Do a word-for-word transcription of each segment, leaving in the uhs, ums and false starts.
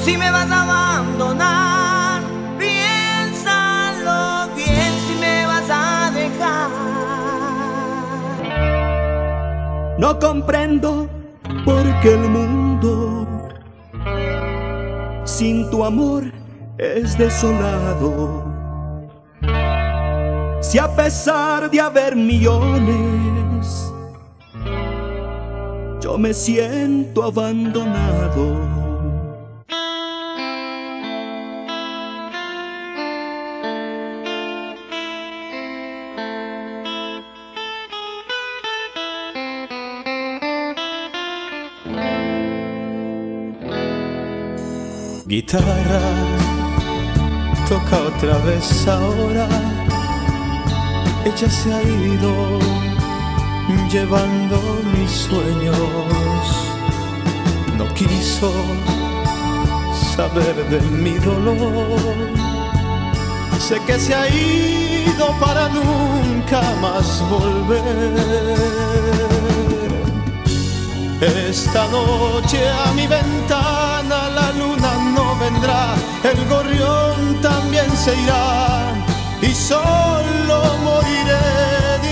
si me vas a abandonar, piénsalo bien si me vas a dejar. No comprendo por qué el mundo sin tu amor es desolado. Si a pesar de haber millones, yo me siento abandonado. Guitarra, toca otra vez ahora. Ella se ha ido llevando mis sueños. No quiso saber de mi dolor. Sé que se ha ido para nunca más volver. Esta noche a mi ventana la luna no vendrá, el gorrión también se irá y solo moriré de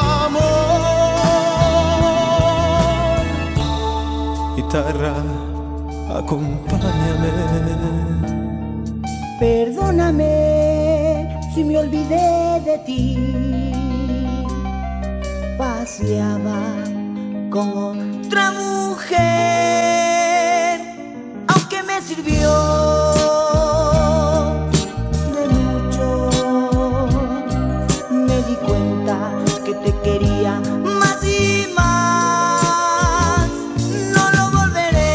amor. Guitarra, acompáñame. Perdóname si me olvidé de ti. Paseaba con otra mujer, aunque me sirvió de mucho. Me di cuenta que te quería más y más. No lo volveré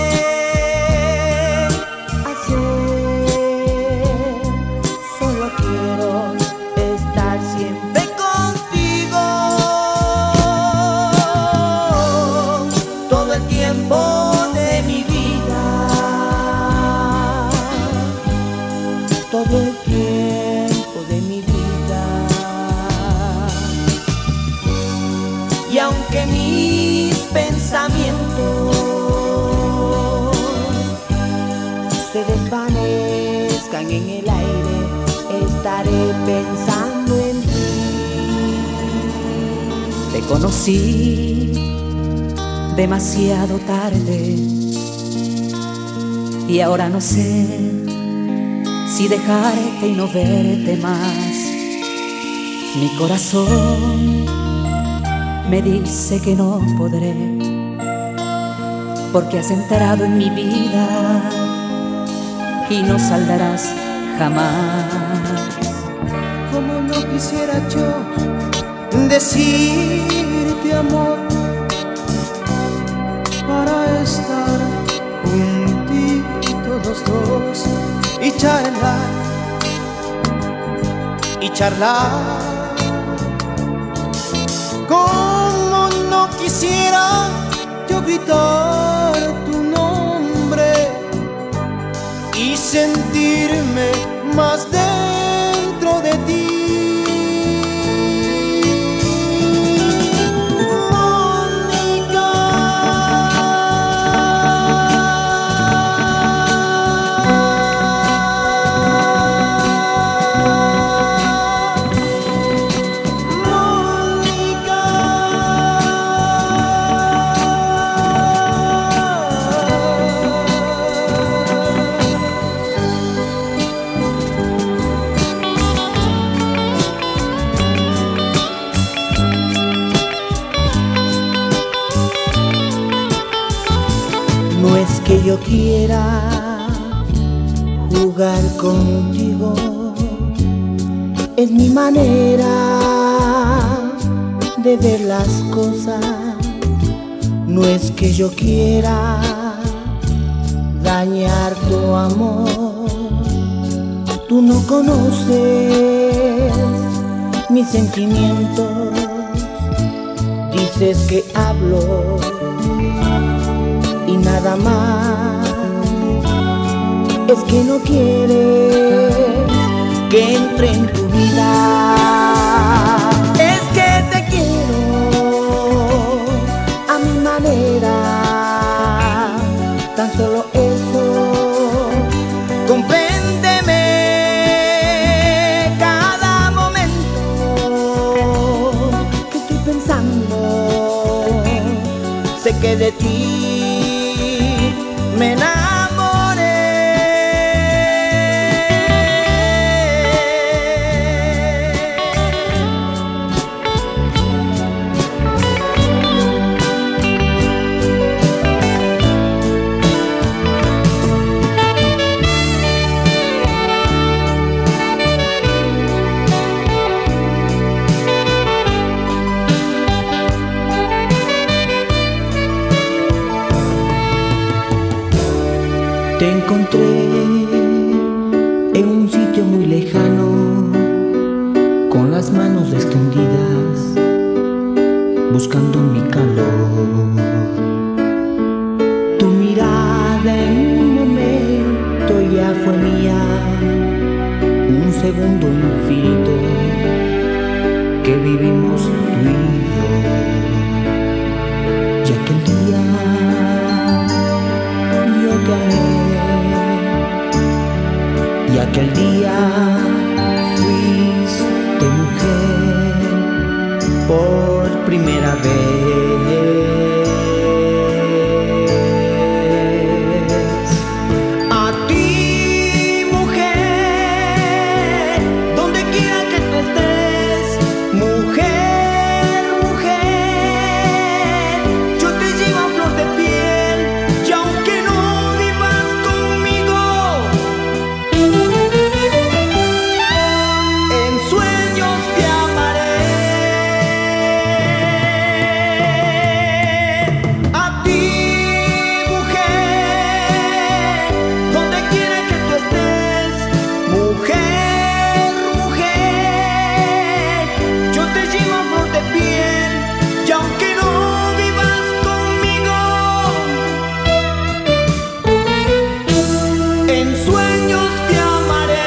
a hacer. Solo quiero estar siempre contigo. Todo el tiempo de mi vida, todo el tiempo de mi vida. Y aunque mis pensamientos se desvanezcan en el aire, estaré pensando en ti. Te conocí demasiado tarde y ahora no sé si dejarte y no verte más. Mi corazón me dice que no podré, porque has entrado en mi vida y no saldrás jamás. Como no quisiera yo decirte amor, para estar juntitos los dos y charlar, y charlar. Como no quisiera yo gritar tu nombre y sentirme más dentro de ti. No es que yo quiera jugar contigo, es mi manera de ver las cosas. No es que yo quiera dañar tu amor, tú no conoces mis sentimientos. Dices que hablo y nada más, es que no quieres que entre en tu vida. Es que te quiero a mi manera, tan solo eso que de ti me enamoré. Te encontré en un sitio muy lejano, con las manos extendidas, buscando mi calor. Tu mirada en un momento ya fue mía, un segundo infinito que vivimos tú y yo. Y aquel día yo te amé, y aquel día fuiste mujer por primera vez. A ti, mujer, donde quiera que tú estés, mujer, mujer, yo te llevo a flor de piel, y aunque no vivas conmigo, en sueños te amaré. A ti, mujer, donde quiera que tú estés, mujer, mujer, yo te llevo a flor de piel, y aunque no vivas conmigo, en sueños te amaré.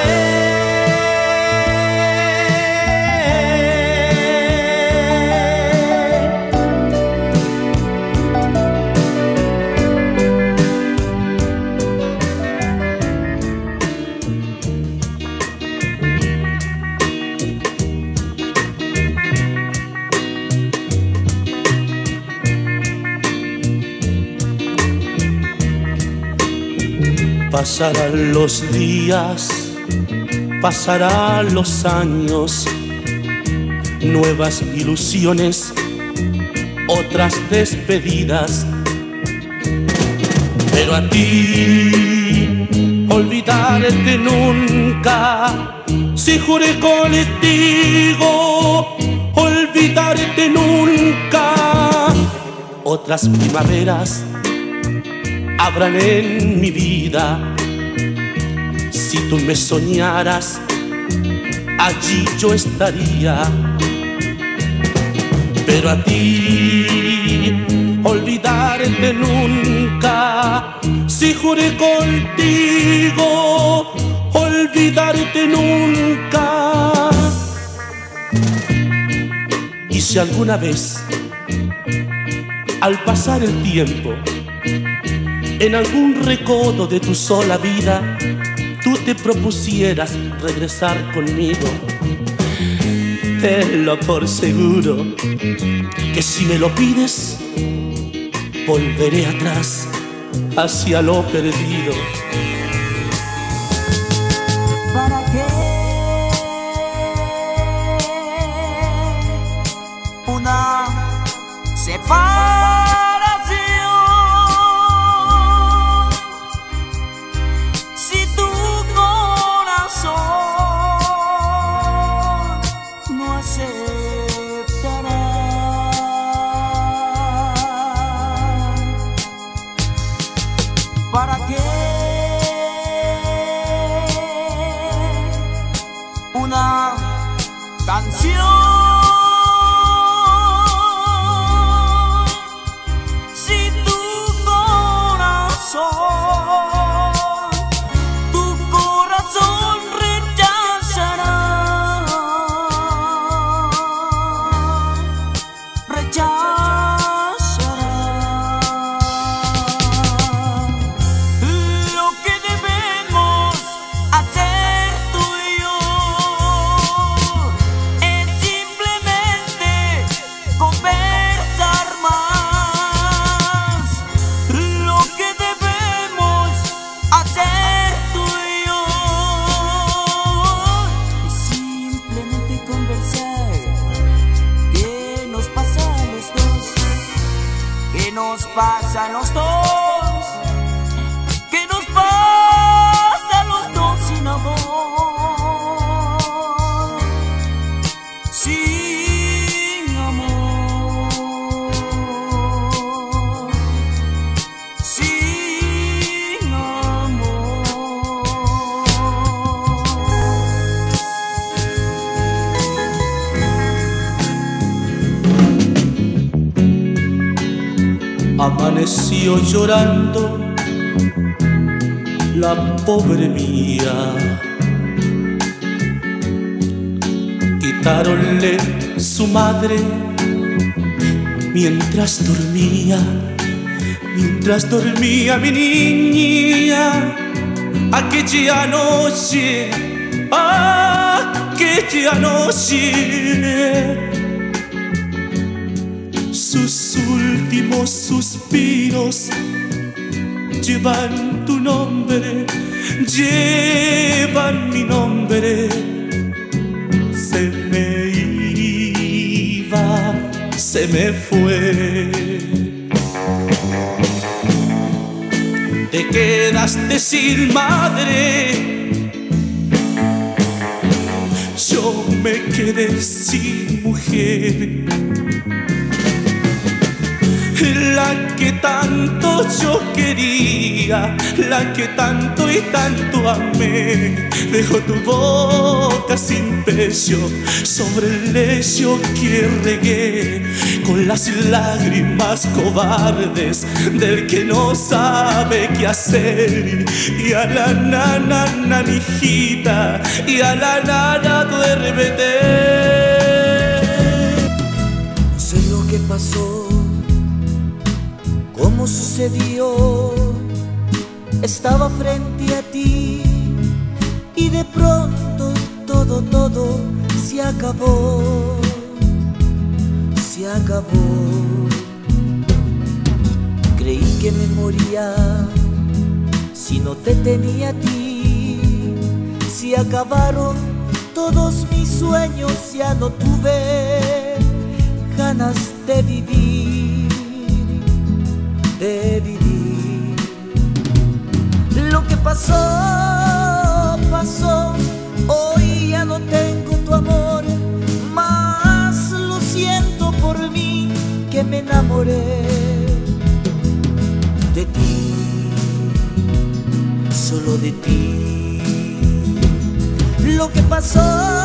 Pasarán los días, pasarán los años, nuevas ilusiones, otras despedidas. Pero a ti, olvidarte nunca, si juré contigo, olvidarte nunca. Otras primaveras habrán en mi vida. Si tú me soñaras, allí yo estaría. Pero a ti, olvidarte nunca, si juré contigo, olvidarte nunca. Y si alguna vez, al pasar el tiempo, en algún recodo de tu sola vida, tú te propusieras regresar conmigo, tenlo por seguro que si me lo pides, volveré atrás hacia lo perdido. ¿Para qué una separación? Si tu corazón no aceptará. ¿Para qué una canción? Si tu corazón, tu corazón rechazará, rechazará. Lo que debemos hacer tú y yo es simplemente Amaneció llorando la pobre mía. Quitáronle su madre mientras dormía, mientras dormía mi niña. Aquella noche, aquella noche, sus últimos suspiros llevan tu nombre, llevan mi nombre. Se me iba, se me fue. Te quedaste sin madre, yo me quedé sin mujer. La que tanto yo quería, la que tanto y tanto amé, dejó tu boca sin pecho sobre el lecho que regué, con las lágrimas cobardes del que no sabe qué hacer. Y a la nana, nanijita, y a la nana, duérmete. No sé lo que pasó, cómo sucedió. Estaba frente a ti y de pronto todo, todo se acabó, se acabó. Creí que me moría si no te tenía a ti. Se acabaron todos mis sueños, ya no tuve ganas de vivir, de vivir. Lo que pasó, pasó. Hoy ya no tengo tu amor, mas lo siento por mí que me enamoré de ti, solo de ti. Lo que pasó,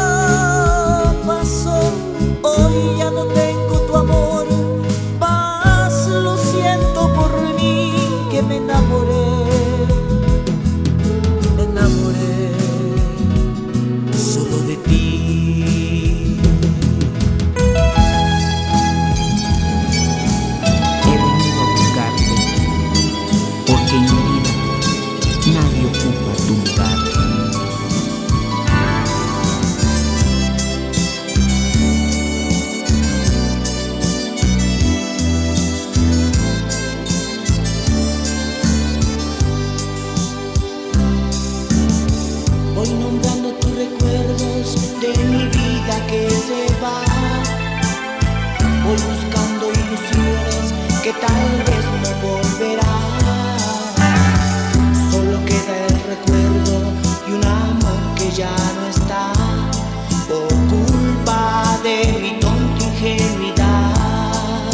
pasó. Hoy ya no tengo tu amor, mas lo siento por mí que me enamoré, me enamoré solo de ti. He venido a buscarte, porque en mi vida nadie ocupa tu lugar. Voy nombrando tus recuerdos de mi vida que se va. Voy buscando ilusiones que tal vez no volverán. Solo queda el recuerdo y un amor que ya no está, por culpa de mi tonta ingenuidad.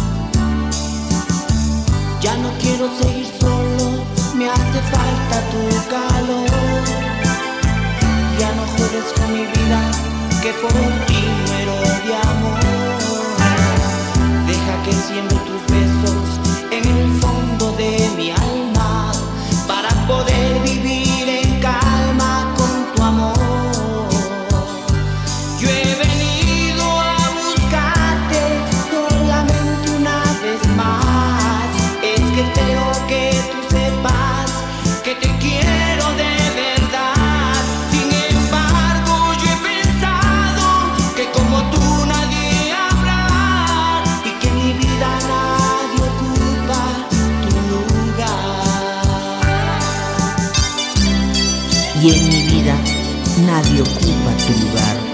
Ya no quiero seguir solo, me hace falta tu calor. Ya no juegues con mi vida, que por ti muero de amor. Deja que siembre tus besos en el fondo de mi alma, para poder vivir en calma con tu amor. Yo he venido a buscarte solamente una vez más. Es que espero que tú sepas que te quiero de verdad. Sin embargo, yo he pensado que como tú nadie habrá, y que en mi vida nadie ocupa tu lugar. Y en mi vida nadie ocupa tu lugar.